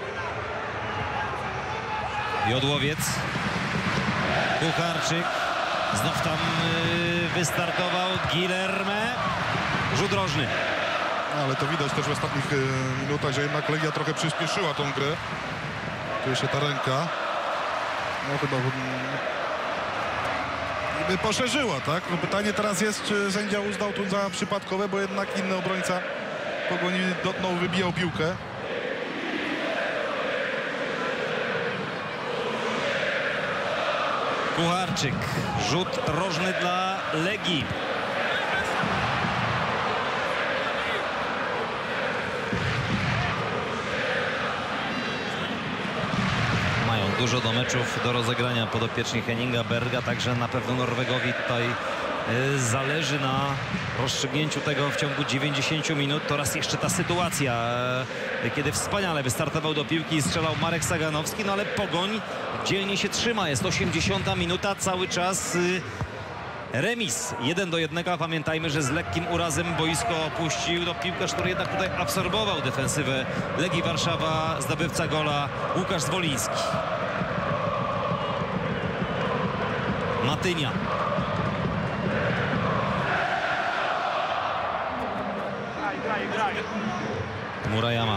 Speaker 1: Jodłowiec. Kucharczyk. Znów tam yy, wystartował Guilherme. Rzut rożny.
Speaker 2: Ale to widać też w ostatnich y, minutach, że jednak Legia trochę przyspieszyła tą grę. Tu jeszcze ta ręka. No chyba y, poszerzyła, tak? No pytanie teraz jest, czy sędzia uznał tu za przypadkowe, bo jednak inny obrońca Pogoni dotknął, wybijał piłkę.
Speaker 1: Kucharczyk. Rzut rożny dla Legii. Mają dużo do meczów do rozegrania podopieczni Henninga Berga, także na pewno Norwegowi tutaj y, zależy na rozstrzygnięciu tego w ciągu dziewięćdziesięciu minut. To raz jeszcze ta sytuacja, y, kiedy wspaniale wystartował do piłki i strzelał Marek Saganowski, no ale Pogoń dzielnie się trzyma. Jest osiemdziesiąta minuta, cały czas y, remis jeden do jednego. Pamiętajmy, że z lekkim urazem boisko opuścił no, piłkarz, który jednak tutaj absorbował defensywę Legii Warszawa, zdobywca gola Łukasz Zwoliński. Matynia. Murajama.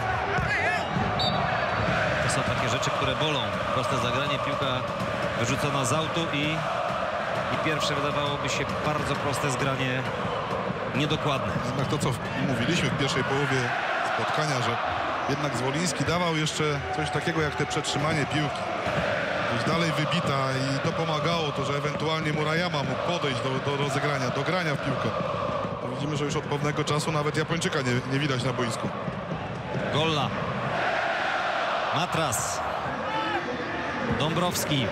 Speaker 1: To są takie rzeczy, które bolą. Proste zagranie, piłka wyrzucona z autu i I pierwsze wydawałoby się bardzo proste zgranie, niedokładne.
Speaker 2: Jednak to, co mówiliśmy w pierwszej połowie spotkania, że jednak Zwoliński dawał jeszcze coś takiego jak te przetrzymanie piłki. Gdzieś dalej wybita i to pomagało, to, że ewentualnie Murajama mógł podejść do, do rozegrania, do grania w piłkę. To widzimy, że już od pewnego czasu nawet Japończyka nie, nie widać na boisku.
Speaker 1: Golla. Matras. Dąbrowski.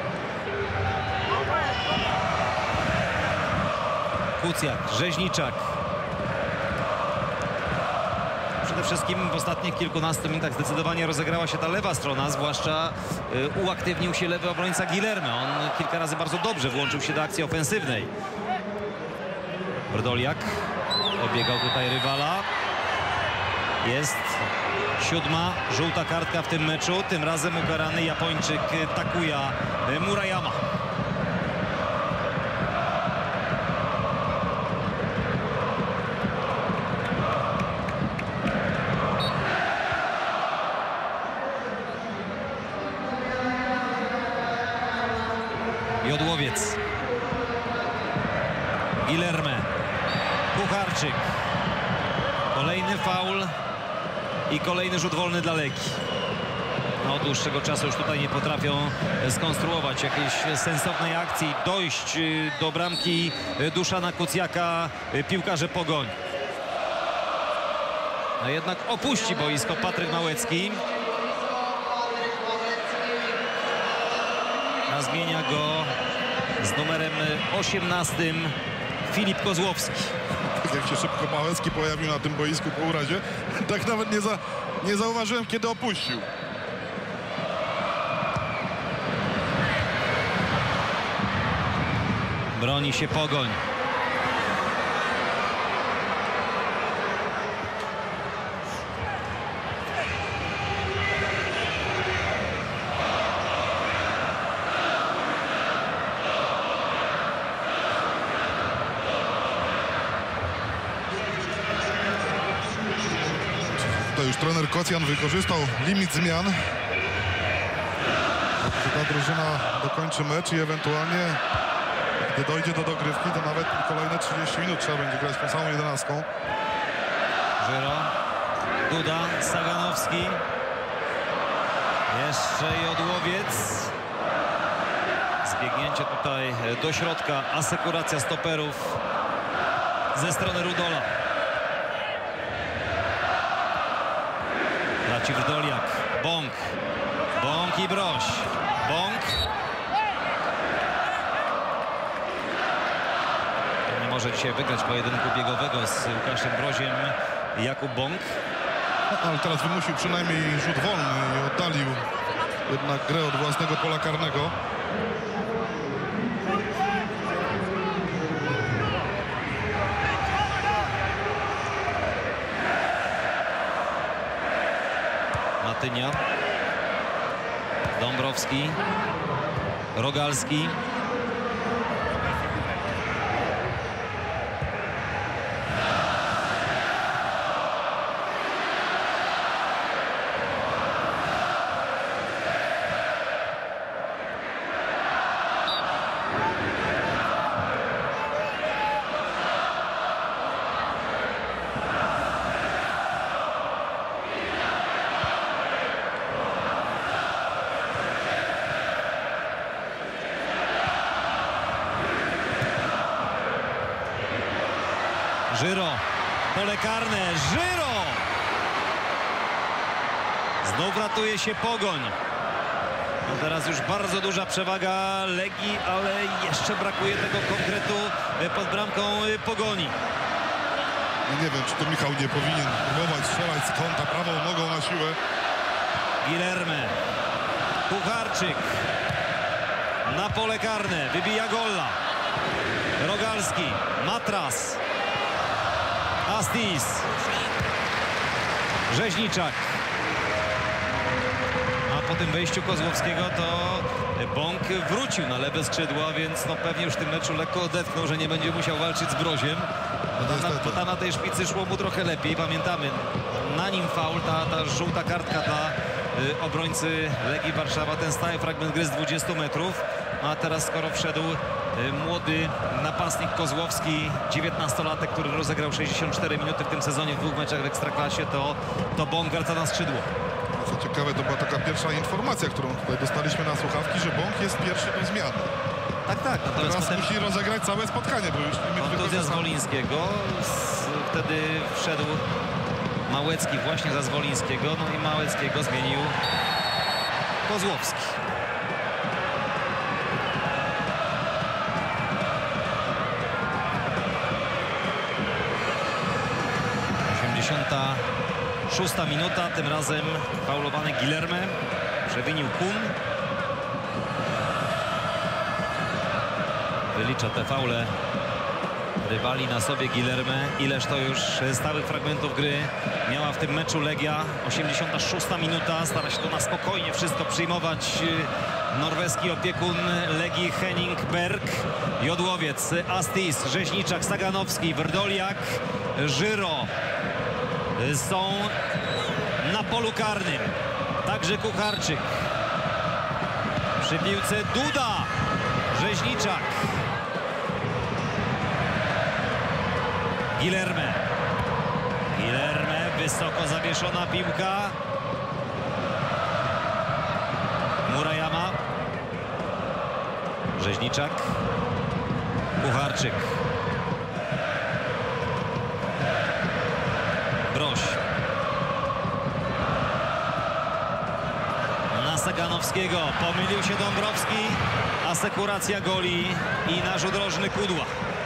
Speaker 1: Kucjak, Rzeźniczak. Przede wszystkim w ostatnich kilkunastu minutach zdecydowanie rozegrała się ta lewa strona, zwłaszcza y, uaktywnił się lewy obrońca Guilherme. On kilka razy bardzo dobrze włączył się do akcji ofensywnej. Brdoliak obiegał tutaj rywala. Jest siódma żółta kartka w tym meczu. Tym razem ukarany Japończyk Takuya Murayama. Jodłowiec. Guilherme. Kucharczyk. Kolejny faul i kolejny rzut wolny dla Legii. No, od dłuższego czasu już tutaj nie potrafią skonstruować jakiejś sensownej akcji, dojść do bramki Duszana Kucjaka piłkarze Pogoni. No jednak opuści boisko Patryk Małecki. A zmienia go z numerem osiemnastym Filip Kozłowski.
Speaker 2: Jak się szybko Małecki pojawił na tym boisku po urazie, tak nawet nie, za, nie zauważyłem, kiedy opuścił.
Speaker 1: Broni się Pogoń.
Speaker 2: To już trener Kocjan wykorzystał limit zmian. Czy ta drużyna dokończy mecz i ewentualnie, gdy dojdzie do dogrywki, to nawet kolejne trzydzieści minut trzeba będzie grać tą samą jedenastką.
Speaker 1: Żyro, Duda, Saganowski. Jeszcze Jodłowiec. Zbiegnięcie tutaj do środka, asekuracja stoperów ze strony Rudola. Traci Wrdoliak, Bąk, Bąk i Broś, Bąk. Nie może dzisiaj wygrać pojedynku biegowego z Łukaszem Broziem Jakub Bąk.
Speaker 2: No, ale teraz wymusił przynajmniej rzut wolny i oddalił jednak grę od własnego pola karnego.
Speaker 1: Katynia. Dąbrowski. Rogalski. Żyro, pole karne, Żyro! Znów ratuje się Pogoń. No teraz już bardzo duża przewaga Legii, ale jeszcze brakuje tego konkretu pod bramką Pogoni.
Speaker 2: No nie wiem, czy to Michał nie powinien próbować strzelać z kąta prawą nogą na siłę.
Speaker 1: Guilherme, Kucharczyk na pole karne, wybija gola. Rogalski, Matras. Astis. Rzeźniczak. A po tym wejściu Kozłowskiego to Bąk wrócił na lewe skrzydła, więc no pewnie już w tym meczu lekko odetchnął, że nie będzie musiał walczyć z Broziem. Bo tam, na, bo tam na tej szpicy szło mu trochę lepiej. Pamiętamy, na nim faul, ta, ta żółta kartka dla y, obrońcy Legii Warszawa. Ten stały fragment gry z dwudziestu metrów. A teraz skoro wszedł młody napastnik Kozłowski, dziewiętnastolatek, który rozegrał sześćdziesiąt cztery minuty w tym sezonie w dwóch meczach w Ekstraklasie, to, to Bąk wraca na skrzydło.
Speaker 2: Co ciekawe, to była taka pierwsza informacja, którą tutaj dostaliśmy na słuchawki, że Bąk jest pierwszy do zmiany.
Speaker 1: Tak, tak. Natomiast
Speaker 2: teraz
Speaker 1: potem
Speaker 2: musi rozegrać całe spotkanie, bo już nie
Speaker 1: kontuzja Zwolińskiego. Wtedy wszedł Małecki właśnie za Zwolińskiego, no i Małeckiego zmienił Kozłowski. osiemdziesiąta szósta minuta, tym razem faulowany Guilherme, przewinił Kun. Wylicza te faule rywali na sobie Guilherme. Ileż to już stałych fragmentów gry miała w tym meczu Legia. osiemdziesiąta szósta minuta, stara się to na spokojnie wszystko przyjmować norweski opiekun Legii Henning Berg. Jodłowiec, Astis, Rzeźniczak, Saganowski, Wrdoliak, Żyro są na polu karnym. Także Kucharczyk. Przy piłce Duda. Rzeźniczak. Guilherme. Guilherme, wysoko zawieszona piłka. Murayama. Rzeźniczak. Kucharczyk. Broś. Na Saganowskiego. Pomylił się Dąbrowski. Asekuracja goli i na rzut rożny Kudła.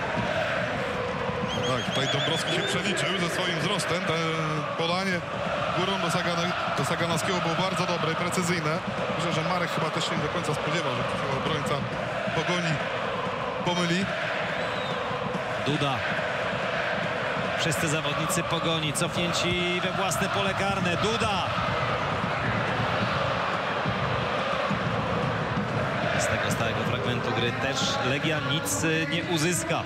Speaker 2: Tak, tutaj Dąbrowski się przeliczył ze swoim wzrostem. Te podanie górą do, Sagana, do Saganowskiego było bardzo dobre i precyzyjne. Myślę, że Marek chyba też się nie do końca spodziewał, że obrońca Pogoni pomyli.
Speaker 1: Duda. Wszyscy zawodnicy Pogoni cofnięci we własne pole karne. Duda. Z tego stałego fragmentu gry też Legia nic nie uzyska.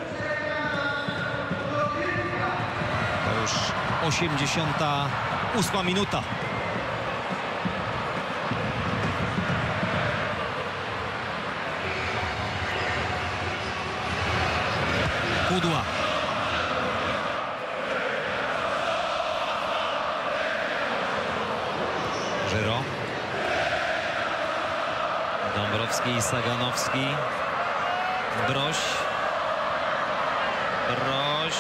Speaker 1: To już osiemdziesiąta ósma minuta. Kudła. Żyro. Dąbrowski i Saganowski. Broś. Broś.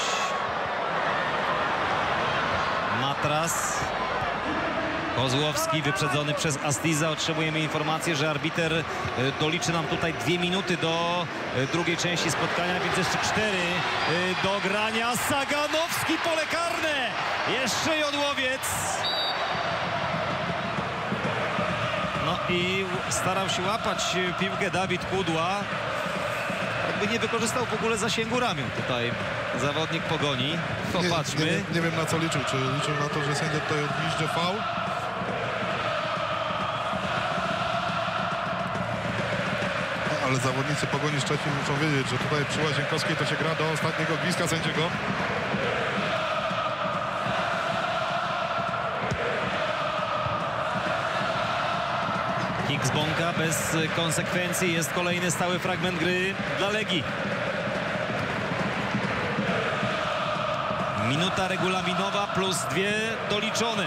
Speaker 1: Matras. Kozłowski wyprzedzony przez Astiza. Otrzymujemy informację, że arbiter doliczy nam tutaj dwie minuty do drugiej części spotkania, więc jeszcze cztery do grania. Saganowski, pole karne. Jeszcze Jodłowiec. No i starał się łapać piłkę Dawid Kudła. Jakby nie wykorzystał w ogóle zasięgu ramion tutaj zawodnik Pogoni. Popatrzmy.
Speaker 2: Nie, nie, nie wiem, na co liczył. Czy liczył na to, że sędzia tutaj odgwizdże faul? Ale zawodnicy Pogoni Szczecin muszą wiedzieć, że tutaj przy Łazienkowskiej to się gra do ostatniego gwizdka sędziego.
Speaker 1: Kick z Bąka bez konsekwencji. Jest kolejny stały fragment gry dla Legii. Minuta regulaminowa plus dwie doliczone.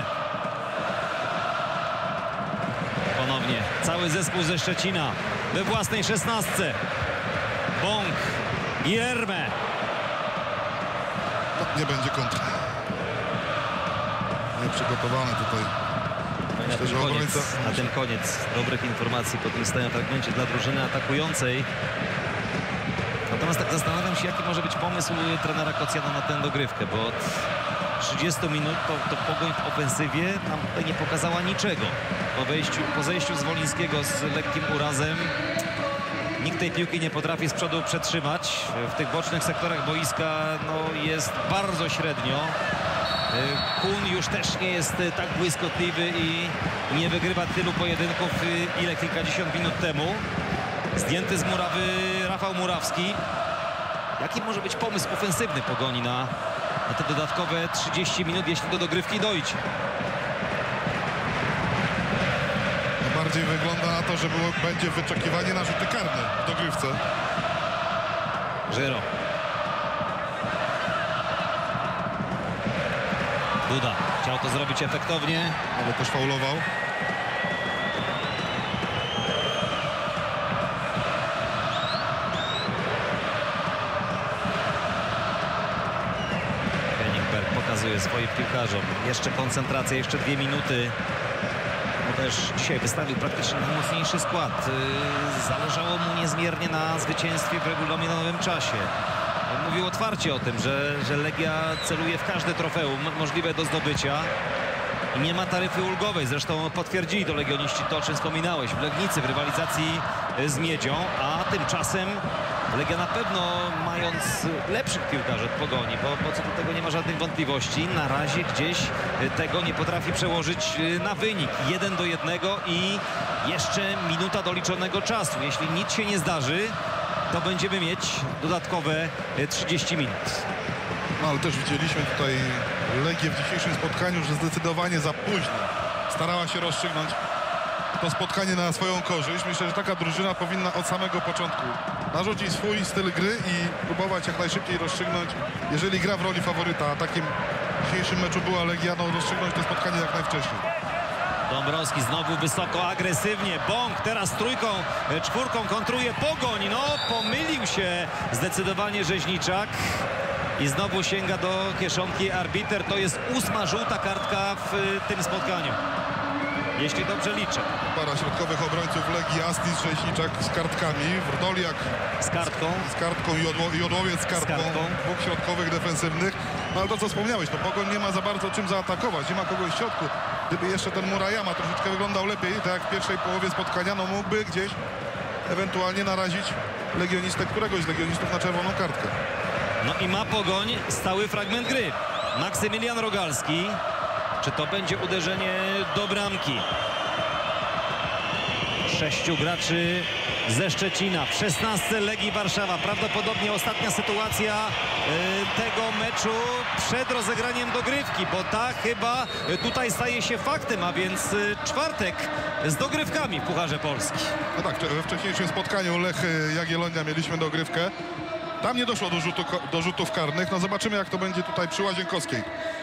Speaker 1: Ponownie cały zespół ze Szczecina we własnej szesnastce. Bąk i Ermę.
Speaker 2: No, nie będzie kontra. Nieprzygotowany tutaj.
Speaker 1: No na, tym koniec, na tym koniec dobrych informacji po tym stałym fragmencie dla drużyny atakującej. Natomiast tak zastanawiam się, jaki może być pomysł trenera Kocjana na tę dogrywkę, bo od trzydziestu minut to, to Pogoń w ofensywie nam tutaj nie pokazała niczego. Po, wejściu, po zejściu z Wolińskiego z lekkim urazem nikt tej piłki nie potrafi z przodu przetrzymać. W tych bocznych sektorach boiska no, jest bardzo średnio. Kun już też nie jest tak błyskotliwy i nie wygrywa tylu pojedynków, ile kilkadziesiąt minut temu. Zdjęty z murawy Rafał Murawski. Jaki może być pomysł ofensywny Pogoni na, na te dodatkowe trzydzieści minut, jeśli do dogrywki dojdzie?
Speaker 2: Bardziej wygląda na to, że było, będzie wyczekiwanie na rzuty karne w dogrywce.
Speaker 1: Żyro. Duda chciał to zrobić efektownie,
Speaker 2: ale też faulował.
Speaker 1: Henningberg pokazuje swoim piłkarzom jeszcze koncentrację, jeszcze dwie minuty. No też dzisiaj wystawił praktycznie najmocniejszy skład. Zależało mu niezmiernie na zwycięstwie w regulaminowym czasie. Mówił otwarcie o tym, że, że Legia celuje w każde trofeum możliwe do zdobycia i nie ma taryfy ulgowej. Zresztą potwierdzili to legioniści to, o czym wspominałeś, w Legnicy w rywalizacji z Miedzią, a tymczasem Legia na pewno, mając lepszych piłkarzy od Pogoni, bo, bo co do tego nie ma żadnych wątpliwości, na razie gdzieś tego nie potrafi przełożyć na wynik. Jeden do jednego i jeszcze minuta doliczonego czasu. Jeśli nic się nie zdarzy, to będziemy mieć dodatkowe trzydzieści minut.
Speaker 2: No ale też widzieliśmy tutaj Legię w dzisiejszym spotkaniu, że zdecydowanie za późno starała się rozstrzygnąć to spotkanie na swoją korzyść. Myślę, że taka drużyna powinna od samego początku narzucić swój styl gry i próbować jak najszybciej rozstrzygnąć, jeżeli gra w roli faworyta, a takim w dzisiejszym meczu była Legia, no rozstrzygnąć to spotkanie jak najwcześniej.
Speaker 1: Dąbrowski znowu wysoko, agresywnie. Bąk teraz trójką, czwórką kontruje Pogoń. No, pomylił się zdecydowanie Rzeźniczak. I znowu sięga do kieszonki arbiter. To jest ósma żółta kartka w tym spotkaniu. Jeśli dobrze liczę.
Speaker 2: Para środkowych obrońców Legii, Astis, Rzeźniczak z kartkami, Wrdoliak
Speaker 1: z kartką,
Speaker 2: z kartką i Jodło, Jodłowiec z kartką, z kartką. Dwóch środkowych defensywnych. No ale to co wspomniałeś, no Pogoń nie ma za bardzo czym zaatakować, nie ma kogoś w środku. Gdyby jeszcze ten Murajama troszeczkę wyglądał lepiej, tak jak w pierwszej połowie spotkania, no mógłby gdzieś ewentualnie narazić legionistę, któregoś z legionistów na czerwoną kartkę.
Speaker 1: No i ma Pogoń stały fragment gry. Maksymilian Rogalski. Czy to będzie uderzenie do bramki? Sześciu graczy ze Szczecina w szesnastce Legii Warszawa. Prawdopodobnie ostatnia sytuacja y, tego meczu przed rozegraniem dogrywki, bo ta chyba tutaj staje się faktem, a więc y, czwartek z dogrywkami w Pucharze Polski.
Speaker 2: No tak, we wcześniejszym spotkaniu Lech Jagiellonia mieliśmy dogrywkę. Tam nie doszło do, rzutu, do rzutów karnych. No zobaczymy, jak to będzie tutaj przy Łazienkowskiej.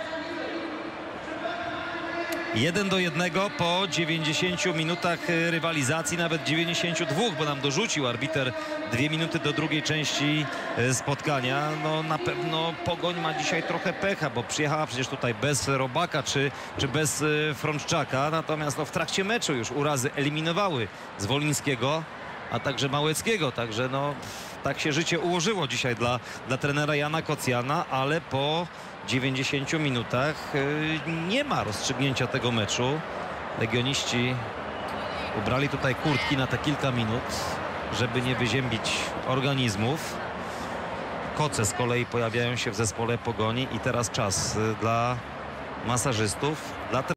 Speaker 1: jeden do jednego po dziewięćdziesięciu minutach rywalizacji, nawet dziewięćdziesięciu dwóch, bo nam dorzucił arbiter dwie minuty do drugiej części spotkania. No na pewno Pogoń ma dzisiaj trochę pecha, bo przyjechała przecież tutaj bez Robaka czy, czy bez Frączczaka, natomiast no, w trakcie meczu już urazy eliminowały z Wolińskiego, a także Małeckiego, także no tak się życie ułożyło dzisiaj dla, dla trenera Jana Kocjana, ale po dziewięćdziesięciu minutach nie ma rozstrzygnięcia tego meczu. Legioniści ubrali tutaj kurtki na te kilka minut, żeby nie wyziębić organizmów. Koce z kolei pojawiają się w zespole Pogoni i teraz czas dla masażystów, dla